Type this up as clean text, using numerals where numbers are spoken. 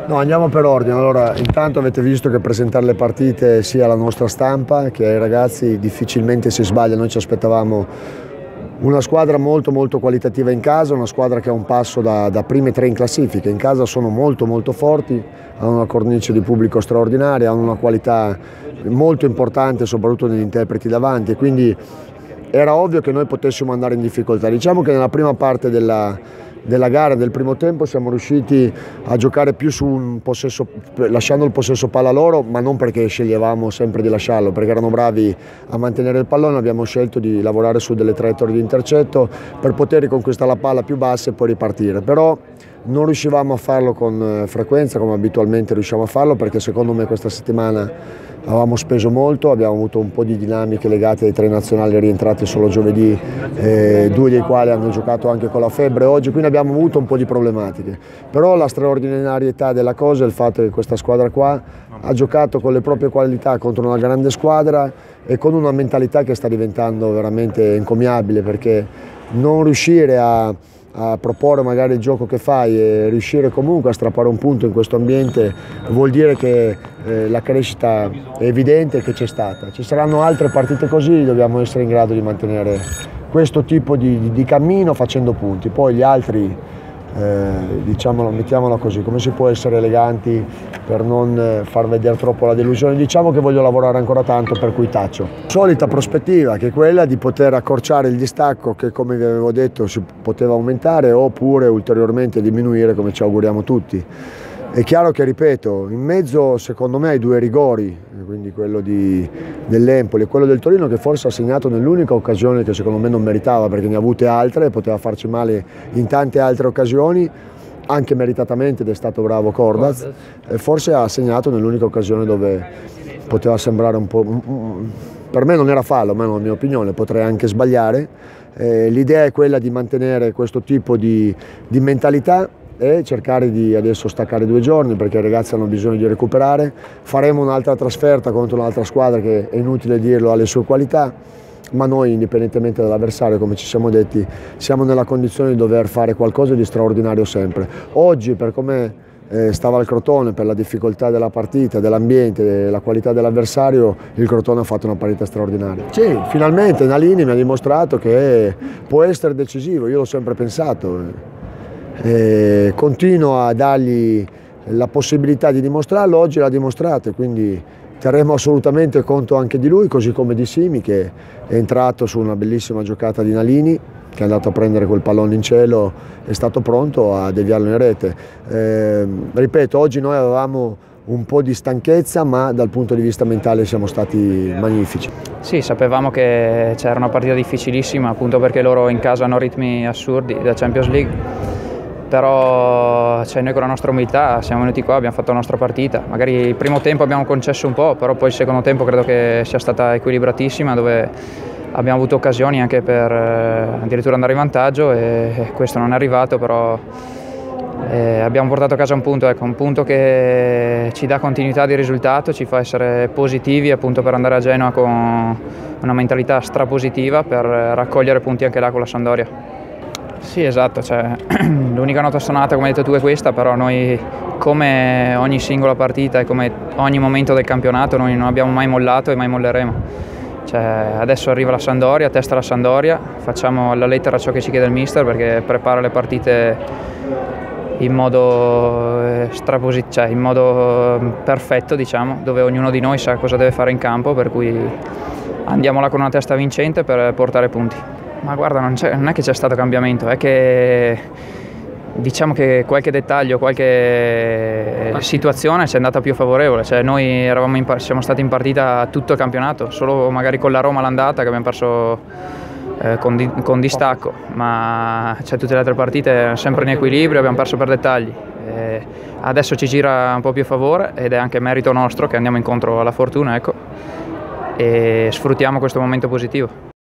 No, andiamo per ordine. Allora, intanto avete visto che presentare le partite sia la nostra stampa che ai ragazzi difficilmente si sbaglia. Noi ci aspettavamo una squadra molto qualitativa in casa, una squadra che ha un passo da prime tre in classifica. In casa sono molto forti, hanno una cornice di pubblico straordinaria, hanno una qualità molto importante soprattutto negli interpreti davanti, quindi era ovvio che noi potessimo andare in difficoltà. Diciamo che nella prima parte della gara, del primo tempo, siamo riusciti a giocare più su un possesso, lasciando il possesso palla loro, ma non perché sceglievamo sempre di lasciarlo, perché erano bravi a mantenere il pallone. Abbiamo scelto di lavorare su delle traiettorie di intercetto per poter riconquistare la palla più bassa e poi ripartire, però non riuscivamo a farlo con frequenza come abitualmente riusciamo a farlo, perché secondo me questa settimana avevamo speso molto, abbiamo avuto un po' di dinamiche legate ai tre nazionali rientrati solo giovedì, due dei quali hanno giocato anche con la febbre oggi, quindi abbiamo avuto un po' di problematiche. Però la straordinarietà della cosa è il fatto che questa squadra qua ha giocato con le proprie qualità contro una grande squadra e con una mentalità che sta diventando veramente encomiabile, perché non riuscire a proporre magari il gioco che fai e riuscire comunque a strappare un punto in questo ambiente vuol dire che la crescita è evidente, che c'è stata. Ci saranno altre partite così, dobbiamo essere in grado di mantenere questo tipo di cammino facendo punti. Poi gli altri, diciamolo, mettiamola così, come si può essere eleganti per non far vedere troppo la delusione? Diciamo che voglio lavorare ancora tanto, per cui taccio. Solita prospettiva, che è quella di poter accorciare il distacco che, come vi avevo detto, si poteva aumentare oppure ulteriormente diminuire, come ci auguriamo tutti. È chiaro che, ripeto, in mezzo secondo me ai due rigori, quindi quello dell'Empoli e quello del Torino, che forse ha segnato nell'unica occasione che secondo me non meritava, perché ne ha avute altre, poteva farci male in tante altre occasioni, anche meritatamente, ed è stato bravo Cordaz, e forse ha segnato nell'unica occasione dove poteva sembrare un po', per me non era fallo, ma è la mia opinione, potrei anche sbagliare. L'idea è quella di mantenere questo tipo di mentalità e cercare di adesso staccare 2 giorni, perché i ragazzi hanno bisogno di recuperare. Faremo un'altra trasferta contro un'altra squadra che, è inutile dirlo, ha le sue qualità, ma noi, indipendentemente dall'avversario, come ci siamo detti, siamo nella condizione di dover fare qualcosa di straordinario sempre. Oggi, per come stava il Crotone, per la difficoltà della partita, dell'ambiente, della qualità dell'avversario, il Crotone ha fatto una partita straordinaria. Sì, finalmente Nalini mi ha dimostrato che può essere decisivo, io l'ho sempre pensato. Continuo a dargli la possibilità di dimostrarlo, oggi l'ha dimostrato, quindi terremo assolutamente conto anche di lui, così come di Simi, che è entrato su una bellissima giocata di Nalini, che è andato a prendere quel pallone in cielo, è stato pronto a deviarlo in rete. Ripeto, oggi noi avevamo un po' di stanchezza, ma dal punto di vista mentale siamo stati magnifici. Sì, sapevamo che c'era una partita difficilissima, appunto perché loro in casa hanno ritmi assurdi da Champions League. Però noi con la nostra umiltà siamo venuti qua, abbiamo fatto la nostra partita. Magari il primo tempo abbiamo concesso un po', però poi il secondo tempo credo che sia stata equilibratissima, dove abbiamo avuto occasioni anche per addirittura andare in vantaggio e questo non è arrivato, però abbiamo portato a casa un punto, ecco, un punto che ci dà continuità di risultato, ci fa essere positivi appunto per andare a Genova con una mentalità strapositiva per raccogliere punti anche là con la Sampdoria. Sì, esatto, l'unica nota stonata, come hai detto tu, è questa, però noi, come ogni singola partita e come ogni momento del campionato, noi non abbiamo mai mollato e mai molleremo. Adesso arriva la Sampdoria, testa la Sampdoria, facciamo alla lettera ciò che ci chiede il mister, perché prepara le partite in modo in modo perfetto, diciamo, dove ognuno di noi sa cosa deve fare in campo, per cui andiamo là con una testa vincente per portare punti. Ma guarda, non è che c'è stato cambiamento, è che diciamo che qualche dettaglio, qualche situazione ci è andata più favorevole. Noi siamo stati in partita tutto il campionato, solo magari con la Roma l'andata che abbiamo perso con distacco, ma tutte le altre partite sempre in equilibrio, abbiamo perso per dettagli. Adesso ci gira un po' più a favore ed è anche merito nostro che andiamo incontro alla fortuna, ecco, e sfruttiamo questo momento positivo.